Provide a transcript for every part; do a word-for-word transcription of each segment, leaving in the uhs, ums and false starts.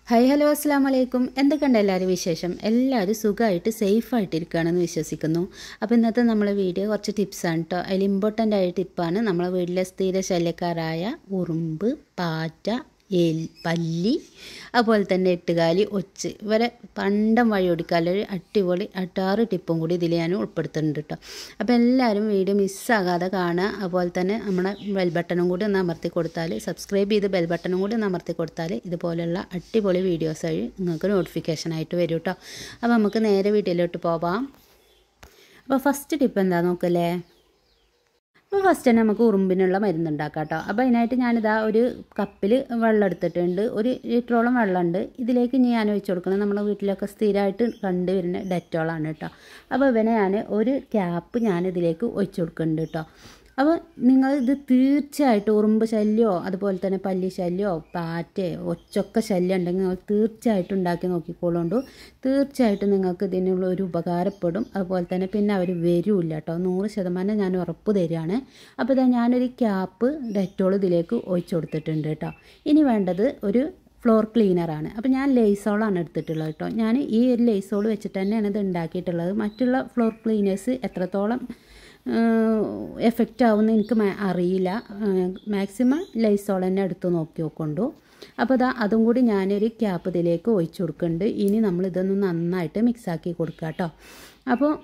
Hi hello അസ്സാം വലൈക്കും. എന്തൊക്കെയുണ്ട് എല്ലാവരും വിശേഷം? എല്ലാവരും സുഖമായിട്ട് സേഫായിട്ടിരിക്കുകയാണെന്ന് വിശ്വസിക്കുന്നു. അപ്പോൾ ഇന്നത്തെ നമ്മളെ വീഡിയോ കുറച്ച് ടിപ്സാണ് കേട്ടോ. അതിൽ ഇമ്പോർട്ടൻ്റ് ആയ ടിപ്പാണ് നമ്മളെ വീട്ടിലെ സ്ഥിര ശല്യക്കാരായ ഉറുമ്പ്, പാറ്റ, എൽ പല്ലി, അതുപോലെ തന്നെ എട്ടുകാലി, ഒച്ച് ഇവരെ പണ്ടം വഴി ഓടിക്കാനൊരു അടിപൊളി അട്ടാറ് ടിപ്പും കൂടി ഇതിൽ ഞാൻ ഉൾപ്പെടുത്തുന്നുണ്ട് കേട്ടോ. അപ്പോൾ എല്ലാവരും വീഡിയോ മിസ്സാകാതെ കാണുക. അതുപോലെ തന്നെ നമ്മുടെ ബെൽ ബട്ടണും കൂടി ഒന്ന് അമർത്തി കൊടുത്താൽ, സബ്സ്ക്രൈബ് ചെയ്ത് ബെൽ ബട്ടണും കൂടി ഒന്ന് അമർത്തി കൊടുത്താൽ ഇതുപോലെയുള്ള അടിപൊളി വീഡിയോസ് വഴി നിങ്ങൾക്ക് നോട്ടിഫിക്കേഷനായിട്ട് വരും കേട്ടോ. അപ്പോൾ നമുക്ക് നേരെ വീഡിയോയിലോട്ട് പോവാം. അപ്പോൾ ഫസ്റ്റ് ടിപ്പ് എന്താ നോക്കല്ലേ. അപ്പോൾ ഫസ്റ്റ് തന്നെ നമുക്ക് ഉറുമ്പിനുള്ള മരുന്നുണ്ടാക്കാം കേട്ടോ. അപ്പോൾ അതിനായിട്ട് ഞാനിതാ ഒരു കപ്പിൽ വെള്ളം എടുത്തിട്ടുണ്ട്. ഒരു ലിറ്ററോളം വെള്ളമുണ്ട്. ഇതിലേക്ക് ഇനി ഞാൻ ഒഴിച്ച് കൊടുക്കുന്നത് നമ്മുടെ വീട്ടിലൊക്കെ സ്ഥിരമായിട്ട് കണ്ടുവരുന്ന ഡെറ്റോളാണ് കേട്ടോ. അപ്പോൾ ഇവനെ ഞാൻ ഒരു ക്യാപ്പ് ഞാനിതിലേക്ക് ഒഴിച്ച് കൊടുക്കുന്നുണ്ട് കേട്ടോ. അപ്പോൾ നിങ്ങൾ ഇത് തീർച്ചയായിട്ടും ഉറുമ്പ് ശല്യമോ അതുപോലെ തന്നെ പല്ലി ശല്യമോ പാറ്റയോ ഒച്ചൊക്കെ ശല്യം ഉണ്ടെങ്കിൽ നിങ്ങൾ തീർച്ചയായിട്ടും ഉണ്ടാക്കി നോക്കിക്കോളുകൊണ്ട്. തീർച്ചയായിട്ടും നിങ്ങൾക്ക് ഇതിനുള്ള ഒരു ഉപകാരപ്പെടും. അതുപോലെ തന്നെ പിന്നെ അവർ വരില്ല കേട്ടോ. നൂറ് ശതമാനം ഞാൻ ഉറപ്പ് തരികയാണ്. അപ്പോൾ ഇതാ ഞാനൊരു ക്യാപ്പ് ഡെറ്റോൾ ഇതിലേക്ക് ഒഴിച്ച് കൊടുത്തിട്ടുണ്ട് കേട്ടോ. ഇനി വേണ്ടത് ഒരു ഫ്ലോർ ക്ലീനറാണ്. അപ്പോൾ ഞാൻ ലെയ്സോളാണ് എടുത്തിട്ടുള്ളത് കേട്ടോ. ഞാൻ ഈ ഒരു ലെയ്സോൾ വെച്ചിട്ട് തന്നെയാണ് ഇത് ഉണ്ടാക്കിയിട്ടുള്ളത്. മറ്റുള്ള ഫ്ലോർ ക്ലീനേഴ്സ് എത്രത്തോളം എഫക്റ്റ് ആവുമെന്ന് എനിക്ക് അറിയില്ല. മാക്സിമം ലൈസോൾ തന്നെ എടുത്ത് നോക്കി നോക്കൊണ്ടു. അപ്പോൾ ഇതാ അതും കൂടി ഞാനൊരു ക്യാപ്പ് ഇതിലേക്ക് ഒഴിച്ചു കൊടുക്കുന്നുണ്ട്. ഇനി നമ്മൾ ഇതൊന്ന് നന്നായിട്ട് മിക്സാക്കി കൊടുക്കുക കേട്ടോ. അപ്പോൾ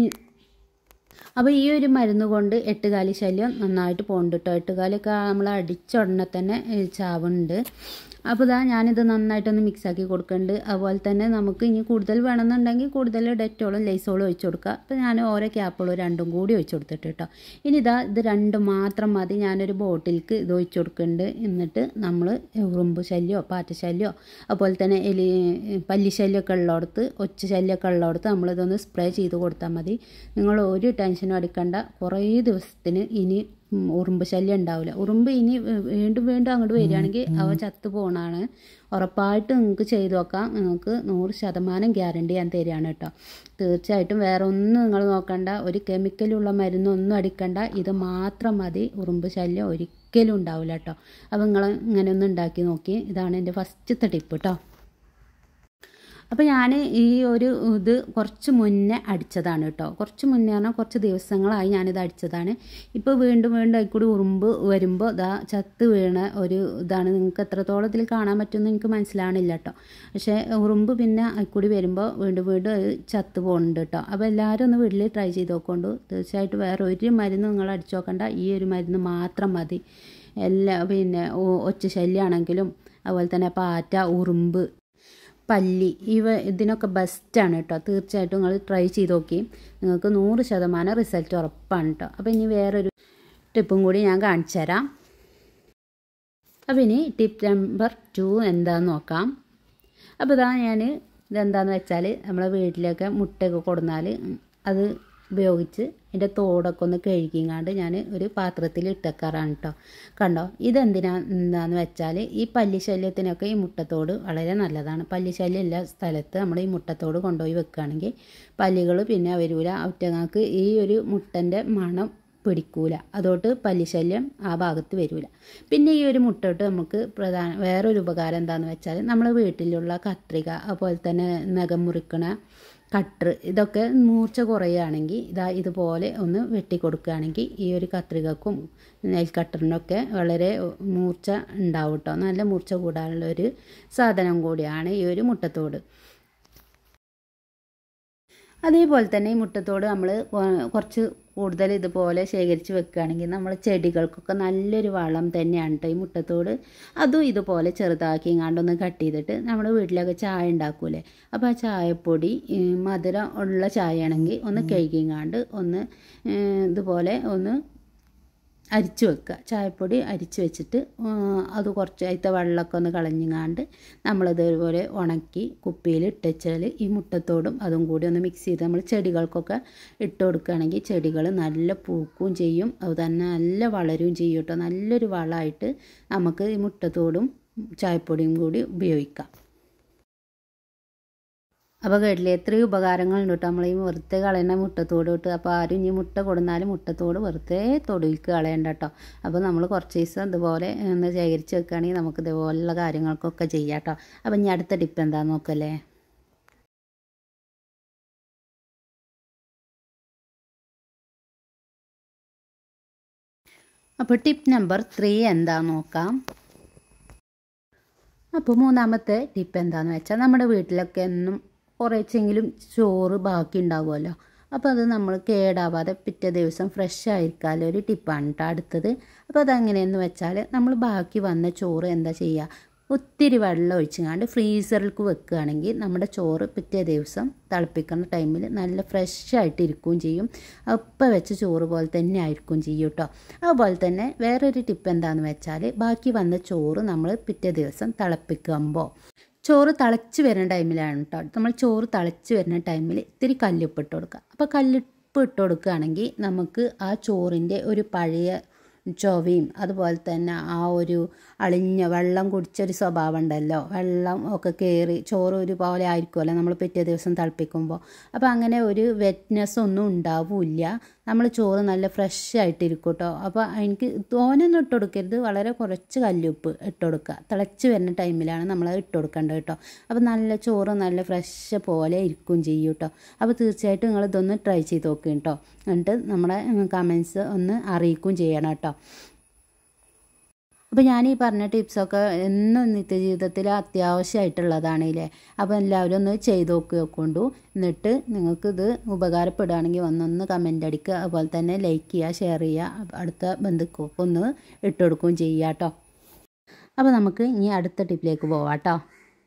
അപ്പോൾ ഈ ഒരു മരുന്ന് കൊണ്ട് എട്ടുകാലി ശല്യം നന്നായിട്ട് പോകുന്നുണ്ട് കേട്ടോ. എട്ടുകാലിയൊക്കെ നമ്മൾ അടിച്ച ഉടനെ തന്നെ ചാവുന്നുണ്ട്. അപ്പോൾ ഇതാ ഞാനിത് നന്നായിട്ടൊന്ന് മിക്സാക്കി കൊടുക്കുന്നുണ്ട്. അതുപോലെ തന്നെ നമുക്ക് ഇനി കൂടുതൽ വേണമെന്നുണ്ടെങ്കിൽ കൂടുതൽ ഡെറ്റോളും ലൈസോളും ഒഴിച്ച് കൊടുക്കുക. അപ്പോൾ ഞാൻ ഓരോ ക്യാപ്പുകളും രണ്ടും കൂടി ഒഴിച്ച് കൊടുത്തിട്ട് കേട്ടോ. ഇനി ഇതാ ഇത് രണ്ടും മാത്രം മതി. ഞാനൊരു ബോട്ടിലേക്ക് ഇത് ഒഴിച്ച് കൊടുക്കുന്നുണ്ട്. എന്നിട്ട് നമ്മൾ ഉറുമ്പ് ശല്യമോ പാറ്റ ശല്യമോ അതുപോലെ തന്നെ എലി പല്ലി ശല്യമൊക്കെ ഉള്ളിടത്ത് ഒച്ച ശല്യമൊക്കെ ഉള്ളിടത്ത് നമ്മളിതൊന്ന് സ്പ്രേ ചെയ്ത് കൊടുത്താൽ മതി. നിങ്ങൾ ഒരു ടെൻഷനും അടിക്കേണ്ട. കുറേ ദിവസത്തിന് ഇനി ഉറുമ്പ് ശല്യം ഉണ്ടാവില്ല. ഉറുമ്പ് ഇനി വീണ്ടും വീണ്ടും അങ്ങോട്ട് വരികയാണെങ്കിൽ അവ ചത്തു പോകണമാണ്. ഉറപ്പായിട്ട് നിങ്ങൾക്ക് ചെയ്ത് നോക്കാം. നിങ്ങൾക്ക് നൂറ് ശതമാനം ഗ്യാരണ്ടി ഞാൻ തരികയാണ് കേട്ടോ. തീർച്ചയായിട്ടും വേറെ ഒന്നും നിങ്ങൾ നോക്കണ്ട. ഒരു കെമിക്കലുള്ള മരുന്നൊന്നും അടിക്കണ്ട. ഇത് മാത്രം മതി. ഉറുമ്പ് ശല്യം ഒരിക്കലും ഉണ്ടാവില്ല കേട്ടോ. അപ്പോൾ നിങ്ങൾ ഇങ്ങനെ ഒന്ന് ഉണ്ടാക്കി നോക്കി. ഇതാണ് എൻ്റെ ഫസ്റ്റത്തെ ടിപ്പ് കേട്ടോ. അപ്പോൾ ഞാൻ ഈ ഒരു ഇത് കുറച്ച് മുന്നേ അടിച്ചതാണ് കേട്ടോ. കുറച്ച് മുന്നേ പറഞ്ഞാൽ കുറച്ച് ദിവസങ്ങളായി ഞാനിത് അടിച്ചതാണ്. ഇപ്പോൾ വീണ്ടും വീണ്ടും അതിൽക്കൂടി ഉറുമ്പ് വരുമ്പോൾ ഇതാ ചത്ത് വീണ ഒരു ഇതാണ്. നിങ്ങൾക്ക് എത്രത്തോളം ഇതിൽ കാണാൻ പറ്റുമെന്ന് എനിക്ക് മനസ്സിലാവണില്ല കേട്ടോ. പക്ഷേ ഉറുമ്പ് പിന്നെ അതിൽക്കൂടി വരുമ്പോൾ വീണ്ടും വീണ്ടും അത് ചത്ത് പോകുന്നുണ്ട് കേട്ടോ. അപ്പോൾ എല്ലാവരും ഒന്ന് വീട്ടിൽ ട്രൈ ചെയ്ത് നോക്കൊണ്ടു. തീർച്ചയായിട്ടും വേറെ ഒരു മരുന്ന് നിങ്ങൾ അടിച്ചു നോക്കണ്ട. ഈ ഒരു മരുന്ന് മാത്രം മതി. എല്ലാ പിന്നെ ഒച്ച ശല്യമാണെങ്കിലും അതുപോലെ തന്നെ പാറ്റ, ഉറുമ്പ്, പല്ലി ഇവ ഇതിനൊക്കെ ബെസ്റ്റാണ് കേട്ടോ. തീർച്ചയായിട്ടും നിങ്ങൾ ട്രൈ ചെയ്ത് നോക്കി. നിങ്ങൾക്ക് നൂറ് ശതമാനം റിസൾട്ട് ഉറപ്പാണ് കേട്ടോ. അപ്പോൾ ഇനി വേറൊരു ടിപ്പും കൂടി ഞാൻ കാണിച്ചു തരാം. അപ്പോൾ ഇനി ടിപ്പ് നമ്പർ ടു എന്താണെന്ന് നോക്കാം. അപ്പോൾ ഇതാ ഞാൻ ഇതെന്താണെന്ന് വെച്ചാൽ നമ്മളെ വീട്ടിലൊക്കെ മുട്ടയൊക്കെ കൊടുന്നാൽ അത് ഉപയോഗിച്ച് അതിൻ്റെ തോടൊക്കെ ഒന്ന് കഴുകിങ്ങാണ്ട് ഞാൻ ഒരു പാത്രത്തിൽ ഇട്ടേക്കാറാണ് കേട്ടോ. കണ്ടോ ഇതെന്തിനാ എന്താണെന്ന് വെച്ചാൽ ഈ പല്ലിശല്യത്തിനൊക്കെ ഈ മുട്ടത്തോട് വളരെ നല്ലതാണ്. പല്ലിശല്യം എല്ലാ സ്ഥലത്ത് നമ്മൾ ഈ മുട്ടത്തോട് കൊണ്ടുപോയി വെക്കുകയാണെങ്കിൽ പല്ലികൾ പിന്നെ വരില്ല. ഒറ്റങ്ങൾക്ക് ഈ ഒരു മുട്ടൻ്റെ മണം പിടിക്കൂല. അതോട്ട് പല്ലിശല്യം ആ ഭാഗത്ത് വരില്ല. പിന്നെ ഈ ഒരു മുട്ടോട്ട് നമുക്ക് പ്രധാന വേറൊരു ഉപകാരം എന്താണെന്ന് വെച്ചാൽ നമ്മളെ വീട്ടിലുള്ള കത്രിക അതുപോലെ തന്നെ നഖം മുറിക്കണ കട്ടർ ഇതൊക്കെ മൂർച്ച കുറയുകയാണെങ്കിൽ ഇതാ ഇതുപോലെ ഒന്ന് വെട്ടിക്കൊടുക്കുകയാണെങ്കിൽ ഈ ഒരു കത്രികക്കും നെയിൽ കട്ടറിനൊക്കെ വളരെ മൂർച്ച ഉണ്ടാവും കേട്ടോ. നല്ല മൂർച്ച കൂടാനുള്ള ഒരു സാധനം കൂടിയാണ് ഈ ഒരു മുട്ടത്തോട്. അതേപോലെ തന്നെ ഈ മുട്ടത്തോട് നമ്മൾ കുറച്ച് കൂടുതൽ ഇതുപോലെ ശേഖരിച്ച് വെക്കുകയാണെങ്കിൽ നമ്മൾ ചെടികൾക്കൊക്കെ നല്ലൊരു വളം തന്നെയാണ് കേട്ടോ ഈ മുട്ടത്തോട്. അതും ഇതുപോലെ ചെറുതാക്കി ഇങ്ങാണ്ടൊന്ന് കട്ട് ചെയ്തിട്ട് നമ്മുടെ വീട്ടിലൊക്കെ ചായ ഉണ്ടാക്കൂലേ. അപ്പോൾ ആ ചായപ്പൊടി മധുരം ഉള്ള ചായ ആണെങ്കിൽ ഒന്ന് കഴുകിങ്ങാണ്ട് ഒന്ന് ഇതുപോലെ ഒന്ന് അരിച്ച് വെക്കുക. ചായപ്പൊടി അരിച്ച് വെച്ചിട്ട് അത് കുറച്ച് അതിൻ്റെ വെള്ളമൊക്കെ ഒന്ന് കളഞ്ഞങ്ങാണ്ട് നമ്മളിതേപോലെ ഉണക്കി കുപ്പിയിൽ ഇട്ടുവെച്ചാൽ ഈ മുട്ടത്തോടും അതും കൂടി ഒന്ന് മിക്സ് ചെയ്ത് നമ്മൾ ചെടികൾക്കൊക്കെ ഇട്ട് കൊടുക്കുകയാണെങ്കിൽ ചെടികൾ നല്ല പൂക്കുകയും ചെയ്യും. അത് തന്നെ നല്ല വളരുകയും ചെയ്യും കേട്ടോ. നല്ലൊരു വളമായിട്ട് നമുക്ക് ഈ മുട്ടത്തോടും ചായപ്പൊടിയും കൂടി ഉപയോഗിക്കാം. അപ്പോൾ കേട്ടില്ലേ എത്രയും ഉപകാരങ്ങളുണ്ട് കേട്ടോ നമ്മൾ ഈ വെറുതെ കളയുന്ന മുട്ടത്തോട് തൊട്ട്. അപ്പോൾ ആരും ഇനി മുട്ട കൊടുന്നാലും മുട്ടത്തോട് വെറുതെ തൊടിയിലേക്ക് കളയണ്ട കേട്ടോ. അപ്പോൾ നമ്മൾ കുറച്ച് ദിവസം ഇതുപോലെ ഒന്ന് ശേഖരിച്ച് വെക്കുകയാണെങ്കിൽ നമുക്ക് ഇതുപോലുള്ള കാര്യങ്ങൾക്കൊക്കെ ചെയ്യാം കേട്ടോ. അപ്പോൾ ഇനി അടുത്ത ടിപ്പ് എന്താണെന്ന് നോക്കല്ലേ. അപ്പോൾ ടിപ്പ് നമ്പർ ത്രീ എന്താണെന്ന് നോക്കാം. അപ്പോൾ മൂന്നാമത്തെ ടിപ്പ് എന്താണെന്ന് വെച്ചാൽ നമ്മുടെ വീട്ടിലൊക്കെ എന്നും കുറച്ചെങ്കിലും ചോറ് ബാക്കി ഉണ്ടാവുമല്ലോ. അപ്പോൾ അത് നമ്മൾ കേടാവാതെ പിറ്റേ ദിവസം ഫ്രഷ് ആയിരിക്കാനുള്ള ഒരു ടിപ്പാണ് കേട്ടോ അടുത്തത്. അപ്പോൾ അതെങ്ങനെയെന്ന് വെച്ചാൽ നമ്മൾ ബാക്കി വന്ന ചോറ് എന്താ ചെയ്യുക, ഒത്തിരി വെള്ളം ഒഴിച്ചുകൊണ്ട് ഫ്രീസറിലേക്ക് വെക്കുകയാണെങ്കിൽ നമ്മുടെ ചോറ് പിറ്റേ ദിവസം തിളപ്പിക്കുന്ന ടൈമിൽ നല്ല ഫ്രഷ് ആയിട്ട് ഇരിക്കുകയും ചെയ്യും. അപ്പം വെച്ച ചോറ് പോലെ തന്നെ ആയിരിക്കും ചെയ്യും കേട്ടോ. അതുപോലെ തന്നെ വേറൊരു ടിപ്പ് എന്താണെന്ന് വെച്ചാൽ ബാക്കി വന്ന ചോറ് നമ്മൾ പിറ്റേ ദിവസം തിളപ്പിക്കുമ്പോൾ ചോറ് തിളച്ച് വരുന്ന ടൈമിലാണ് കേട്ടോ നമ്മൾ ചോറ് തിളച്ച് വരുന്ന ടൈമിൽ ഇത്തിരി കല്ലുപ്പ് ഇട്ട് കൊടുക്കുക. അപ്പോൾ കല്ലുപ്പ് ഇട്ട് കൊടുക്കുകയാണെങ്കിൽ നമുക്ക് ആ ചോറിൻ്റെ ഒരു പഴയ ചൊവയും അതുപോലെ തന്നെ ആ ഒരു അളിഞ്ഞ വെള്ളം കുടിച്ചൊരു സ്വഭാവം ഉണ്ടല്ലോ, വെള്ളം ഒക്കെ കയറി ചോറ് ഒരുപോലെ ആയിരിക്കുമല്ലോ നമ്മൾ പിറ്റേ ദിവസം തിളപ്പിക്കുമ്പോൾ. അപ്പോൾ അങ്ങനെ ഒരു വെറ്റ്നെസ് ഒന്നും ഉണ്ടാവില്ല, നമ്മൾ ചോറ് നല്ല ഫ്രഷ് ആയിട്ടിരിക്കും കേട്ടോ. അപ്പോൾ എനിക്ക് തോനൊന്നും ഇട്ട് കൊടുക്കരുത്, വളരെ കുറച്ച് കല്ലുപ്പ് ഇട്ട് കൊടുക്കുക. തിളച്ച് വരുന്ന ടൈമിലാണ് നമ്മൾ ഇട്ട് കൊടുക്കേണ്ടത് കേട്ടോ. അപ്പോൾ നല്ല ചോറ് നല്ല ഫ്രഷ് പോലെ ഇരിക്കും ചെയ്യും കേട്ടോ. അപ്പോൾ തീർച്ചയായിട്ടും നിങ്ങൾ ഇതൊന്ന് ട്രൈ ചെയ്ത് നോക്കുക കേട്ടോ. എന്നിട്ട് നമ്മുടെ കമൻസ് ഒന്ന് അറിയിക്കുകയും ചെയ്യണം കേട്ടോ. അപ്പോൾ ഞാൻ ഈ പറഞ്ഞ ടിപ്സൊക്കെ എന്നും നിത്യജീവിതത്തിൽ അത്യാവശ്യമായിട്ടുള്ളതാണല്ലേ. അപ്പോൾ എല്ലാവരും ഒന്ന് ചെയ്ത് നോക്കി നോക്കൊണ്ടു. എന്നിട്ട് നിങ്ങൾക്കിത് ഉപകാരപ്പെടുകയാണെങ്കിൽ ഒന്നൊന്ന് കമൻ്റ് അടിക്കുക, അതുപോലെ തന്നെ ലൈക്ക് ചെയ്യുക, ഷെയർ ചെയ്യുക, അടുത്ത ബന്ധുക്കൾക്ക് ഒന്ന് ഇട്ട് കൊടുക്കുകയും ചെയ്യുക കേട്ടോ. അപ്പോൾ നമുക്ക് ഇനി അടുത്ത ടിപ്പിലേക്ക് പോവാം കേട്ടോ.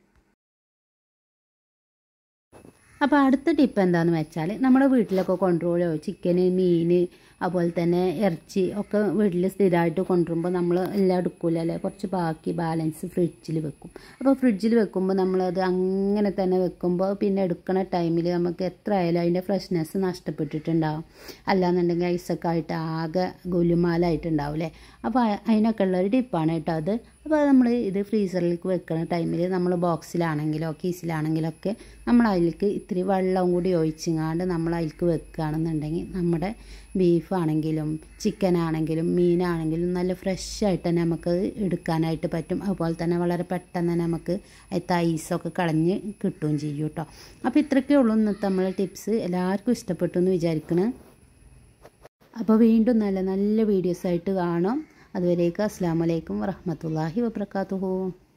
അപ്പോൾ അടുത്ത ടിപ്പ് എന്താണെന്ന് വെച്ചാൽ നമ്മുടെ വീട്ടിലൊക്കെ കൊണ്ടുവരുമല്ലോ ചിക്കന്, മീൻ, അതുപോലെ തന്നെ ഇറച്ചി ഒക്കെ വീട്ടിൽ സ്ഥിരമായിട്ട് കൊണ്ടുവരുമ്പോൾ നമ്മൾ എല്ലാം എടുക്കില്ല അല്ലേ, കുറച്ച് ബാക്കി ബാലൻസ് ഫ്രിഡ്ജിൽ വെക്കും. അപ്പോൾ ഫ്രിഡ്ജിൽ വെക്കുമ്പോൾ നമ്മളത് അങ്ങനെ തന്നെ വെക്കുമ്പോൾ പിന്നെ എടുക്കുന്ന ടൈമിൽ നമുക്ക് എത്ര ആയാലും അതിൻ്റെ ഫ്രഷ്നെസ് നഷ്ടപ്പെട്ടിട്ടുണ്ടാവും. അല്ലാന്നുണ്ടെങ്കിൽ ഐസൊക്കെ ആയിട്ട് ആകെ ഗുലുമാലായിട്ടുണ്ടാവും അല്ലേ. അപ്പോൾ അതിനൊക്കെ ഉള്ളൊരു ടിപ്പാണ് കേട്ടോ അത്. അപ്പോൾ നമ്മൾ ഇത് ഫ്രീസറിലേക്ക് വെക്കുന്ന ടൈമിൽ നമ്മൾ ബോക്സിലാണെങ്കിലോ കീസിലാണെങ്കിലോ ഒക്കെ നമ്മൾ അതിലേക്ക് ഇത്തിരി വെള്ളം കൂടി ഒഴിച്ചിങ്ങാണ്ട് നമ്മൾ അതിലേക്ക് വെക്കുകയാണെന്നുണ്ടെങ്കിൽ നമ്മുടെ ബീഫാണെങ്കിലും ചിക്കനാണെങ്കിലും മീനാണെങ്കിലും നല്ല ഫ്രഷ് ആയിട്ട് തന്നെ നമുക്ക് എടുക്കാനായിട്ട് പറ്റും. അതുപോലെ തന്നെ വളരെ പെട്ടെന്ന് തന്നെ നമുക്ക് അതിൻ്റെ ഐസൊക്കെ കളഞ്ഞ് കിട്ടുകയും ചെയ്യും കേട്ടോ. അപ്പോൾ ഇത്രയൊക്കെ ഉള്ളൂ ഇന്നത്തെ നമ്മളെ ടിപ്സ്. എല്ലാവർക്കും ഇഷ്ടപ്പെട്ടു എന്ന് വിചാരിക്കണം. അപ്പോൾ വീണ്ടും നല്ല നല്ല വീഡിയോസായിട്ട് കാണാം. അതുവരേക്കും അസ്സലാമു അലൈക്കും വറഹ്മത്തുള്ളാഹി വബറകാതുഹു.